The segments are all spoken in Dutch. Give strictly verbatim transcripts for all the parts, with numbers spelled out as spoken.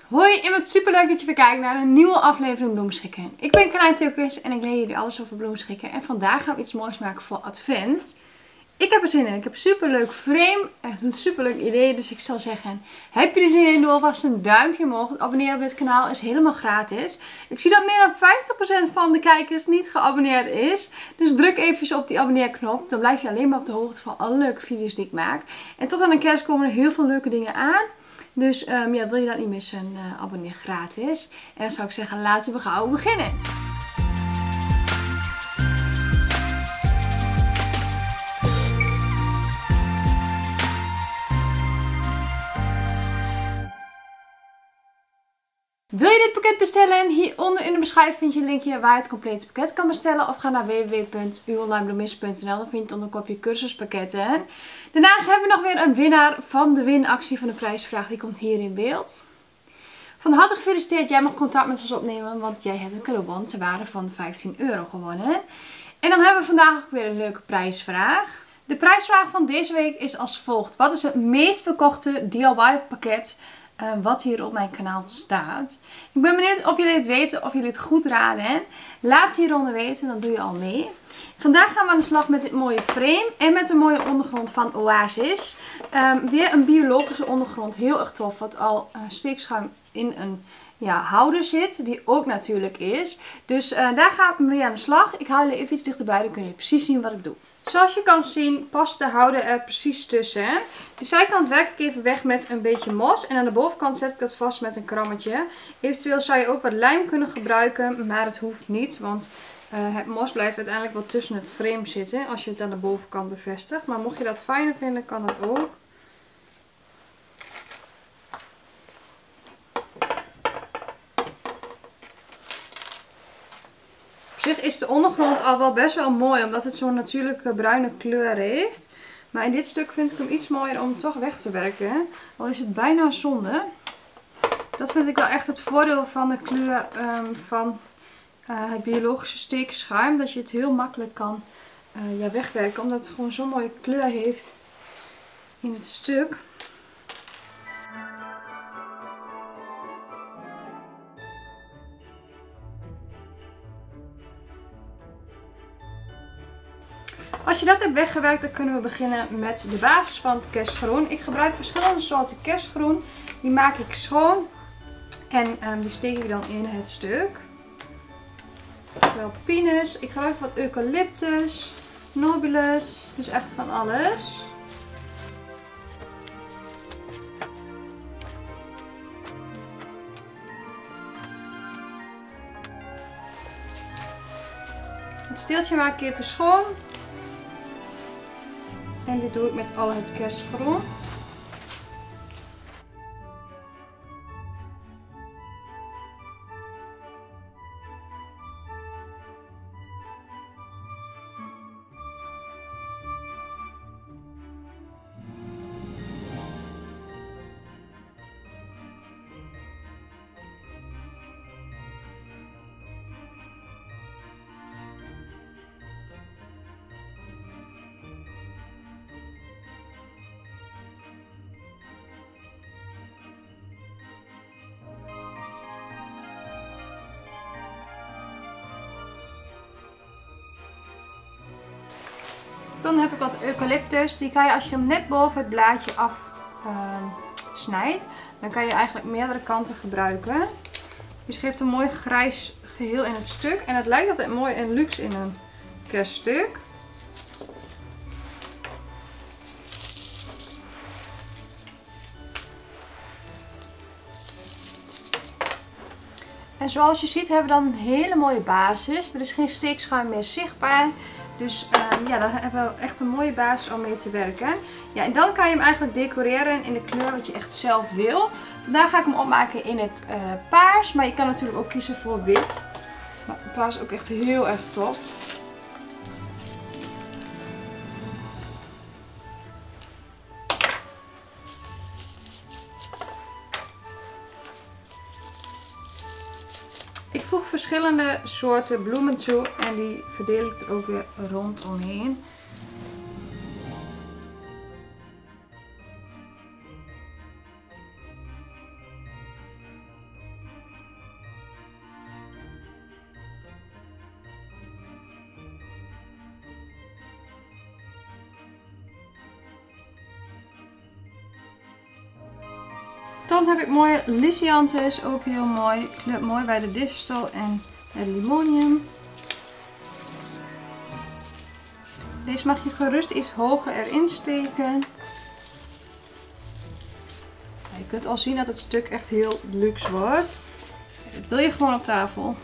Hoi en wat super leuk dat je weer kijkt naar een nieuwe aflevering bloemschikken. Ik ben Karijn Tilkens en ik leer jullie alles over bloemschikken. En vandaag gaan we iets moois maken voor advent. Ik heb er zin in. Ik heb een super leuk frame. Echt een super leuk idee. Dus ik zal zeggen, heb je er zin in? Doe alvast een duimpje omhoog. Het abonneren op dit kanaal is helemaal gratis. Ik zie dat meer dan vijftig procent van de kijkers niet geabonneerd is. Dus druk even op die abonneerknop. Dan blijf je alleen maar op de hoogte van alle leuke video's die ik maak. En tot aan de kerst komen er heel veel leuke dingen aan. Dus um, ja, wil je dat niet missen, uh, abonneer gratis. En dan zou ik zeggen, laten we gauw beginnen. Wil je dit pakket bestellen? Hieronder in de beschrijving vind je een linkje waar je het complete pakket kan bestellen. Of ga naar w w w punt uw online bloemist punt n l. Dan vind je het onder een kopje cursuspakketten. Daarnaast hebben we nog weer een winnaar van de winactie van de prijsvraag. Die komt hier in beeld. Van harte gefeliciteerd. Jij mag contact met ons opnemen. Want jij hebt een cadeaubon ter waarde van vijftien euro gewonnen. En dan hebben we vandaag ook weer een leuke prijsvraag. De prijsvraag van deze week is als volgt. Wat is het meest verkochte D I Y pakket Uh, wat hier op mijn kanaal staat. Ik ben benieuwd of jullie het weten, of jullie het goed raden. Laat het hieronder weten, dan doe je al mee. Vandaag gaan we aan de slag met dit mooie frame en met een mooie ondergrond van Oasis. Um, weer een biologische ondergrond, heel erg tof, wat al uh, steekschuim in een ja, houder zit, die ook natuurlijk is. Dus uh, daar gaan we mee aan de slag. Ik haal jullie even iets dichterbij, dan kun je precies zien wat ik doe. Zoals je kan zien past de houder er precies tussen. De zijkant werk ik even weg met een beetje mos. En aan de bovenkant zet ik dat vast met een krammetje. Eventueel zou je ook wat lijm kunnen gebruiken. Maar het hoeft niet. Want uh, het mos blijft uiteindelijk wel tussen het frame zitten. Als je het aan de bovenkant bevestigt. Maar mocht je dat fijner vinden kan dat ook. Op zich is de ondergrond al wel best wel mooi, omdat het zo'n natuurlijke bruine kleur heeft. Maar in dit stuk vind ik hem iets mooier om toch weg te werken. Al is het bijna zonde. Dat vind ik wel echt het voordeel van de kleur um, van uh, het biologische steekschuim. Dat je het heel makkelijk kan uh, ja, wegwerken, omdat het gewoon zo'n mooie kleur heeft in het stuk. Als je dat hebt weggewerkt, dan kunnen we beginnen met de basis van het kerstgroen. Ik gebruik verschillende soorten kerstgroen. Die maak ik schoon en um, die steek ik dan in het stuk. Wel pinus. Ik gebruik wat eucalyptus, nobilis, dus echt van alles. Het steeltje maak ik even schoon. En dit doe ik met al het kerstgroen. Dan heb ik wat eucalyptus. Die kan je, als je hem net boven het blaadje afsnijdt, uh, dan kan je eigenlijk meerdere kanten gebruiken. Dus geeft een mooi grijs geheel in het stuk. En het lijkt altijd mooi en luxe in een kerststuk. En zoals je ziet hebben we dan een hele mooie basis. Er is geen steekschuim meer zichtbaar. Dus um, ja, dan hebben we echt een mooie basis om mee te werken. Ja, en dan kan je hem eigenlijk decoreren in de kleur wat je echt zelf wil. Vandaag ga ik hem opmaken in het uh, paars. Maar je kan natuurlijk ook kiezen voor wit. Maar paars is ook echt heel erg tof. Ik voeg verschillende soorten bloemen toe en die verdeel ik er ook weer rondomheen. Dan heb ik mooie Lysianthus, ook heel mooi. Kleurt mooi bij de distel en het limonium. Deze mag je gerust iets hoger erin steken. Je kunt al zien dat het stuk echt heel luxe wordt. Dat wil je gewoon op tafel.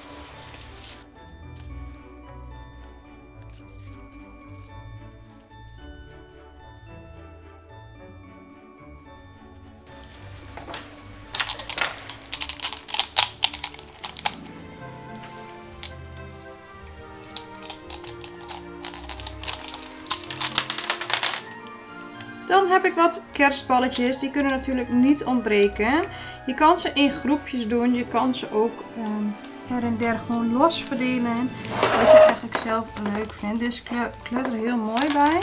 Dan heb ik wat kerstballetjes. Die kunnen natuurlijk niet ontbreken. Je kan ze in groepjes doen. Je kan ze ook um, her en der gewoon los verdelen. Wat je eigenlijk zelf leuk vindt. Dus kleurt er heel mooi bij.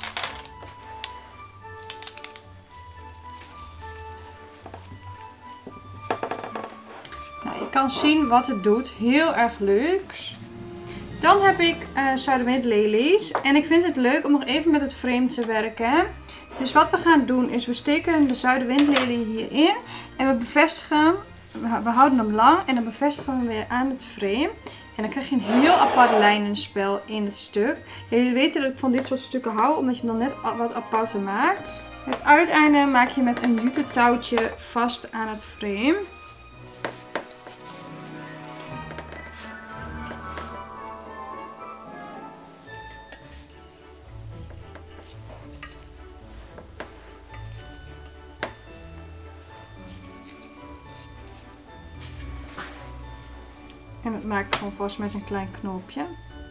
Nou, je kan zien wat het doet. Heel erg luxe. Dan heb ik uh, zuiderwindlelies. En ik vind het leuk om nog even met het frame te werken. Dus wat we gaan doen is we steken de zuiderwindlelie hierin. En we bevestigen, we houden hem lang en dan bevestigen we hem weer aan het frame. En dan krijg je een heel apart lijnenspel in het stuk. Ja, jullie weten dat ik van dit soort stukken hou, omdat je hem dan net wat aparter maakt. Het uiteinde maak je met een jute touwtje vast aan het frame. En dat maak ik gewoon vast met een klein knoopje.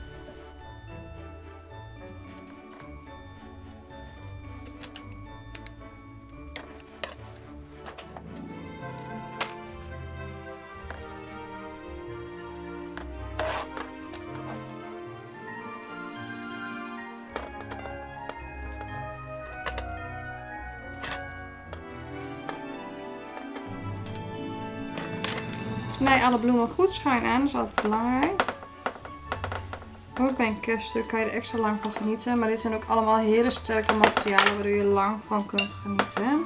Snij alle bloemen goed schuin aan, dat is altijd belangrijk. Ook bij een kerststuk kan je er extra lang van genieten. Maar dit zijn ook allemaal hele sterke materialen waardoor je lang van kunt genieten.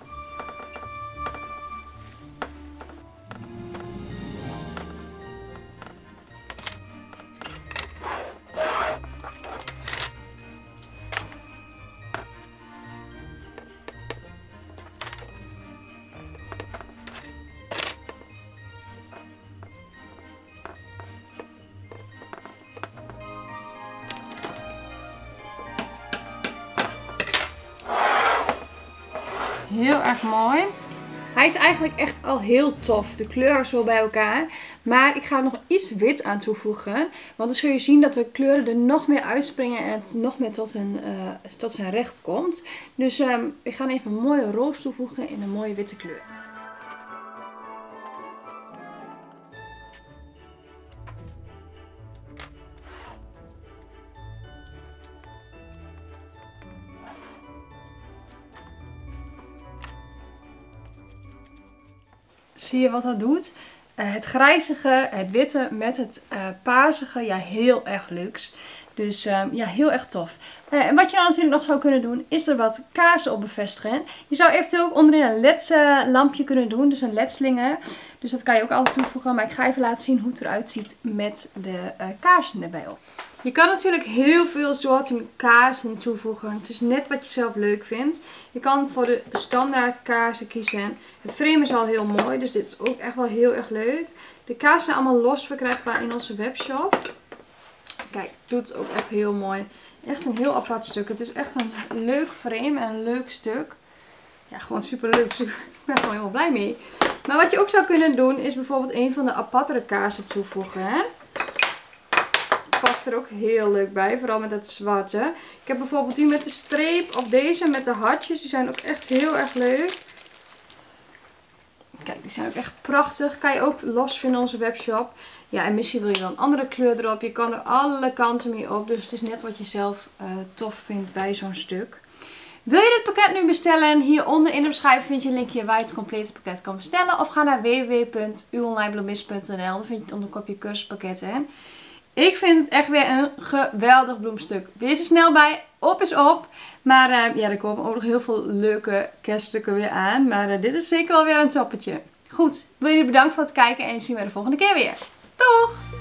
Heel erg mooi. Hij is eigenlijk echt al heel tof. De kleuren zo bij elkaar. Maar ik ga er nog iets wit aan toevoegen. Want dan zul je zien dat de kleuren er nog meer uitspringen. En het nog meer tot, een, uh, tot zijn recht komt. Dus um, ik ga even een mooie roos toevoegen in een mooie witte kleur. Zie je wat dat doet? Uh, het grijzige, het witte met het uh, paarsige, ja, heel erg luxe. Dus uh, ja, heel erg tof. Uh, en wat je dan natuurlijk nog zou kunnen doen, is er wat kaarsen op bevestigen. Je zou eventueel ook onderin een L E D-lampje kunnen doen, dus een L E D-slinger. Dus dat kan je ook altijd toevoegen, maar ik ga even laten zien hoe het eruit ziet met de uh, kaarsen erbij op. Je kan natuurlijk heel veel soorten kaarsen toevoegen. Het is net wat je zelf leuk vindt. Je kan voor de standaard kaarsen kiezen. Het frame is al heel mooi, dus dit is ook echt wel heel erg leuk. De kaarsen zijn allemaal los verkrijgbaar in onze webshop. Kijk, doet het ook echt heel mooi. Echt een heel apart stuk. Het is echt een leuk frame en een leuk stuk. Ja, gewoon super leuk. Ik ben er gewoon helemaal blij mee. Maar wat je ook zou kunnen doen, is bijvoorbeeld een van de apartere kaarsen toevoegen. Hè? Past er ook heel leuk bij, vooral met het zwarte. Ik heb bijvoorbeeld die met de streep of deze met de hartjes. Die zijn ook echt heel erg leuk. Kijk, die zijn ook echt prachtig. Kan je ook los vinden in onze webshop. Ja, en misschien wil je dan een andere kleur erop. Je kan er alle kanten mee op. Dus het is net wat je zelf uh, tof vindt bij zo'n stuk. Wil je dit pakket nu bestellen? Hieronder in de beschrijving vind je een linkje waar je het complete pakket kan bestellen. Of ga naar w w w punt u online bloemist punt n l. Dan vind je het onder kopje cursuspakketten. Ik vind het echt weer een geweldig bloemstuk. Wees er snel bij. Op is op. Maar uh, ja, er komen ook nog heel veel leuke kerststukken weer aan. Maar uh, dit is zeker wel weer een toppetje. Goed, ik wil jullie bedanken voor het kijken en zien we de volgende keer weer. Doeg!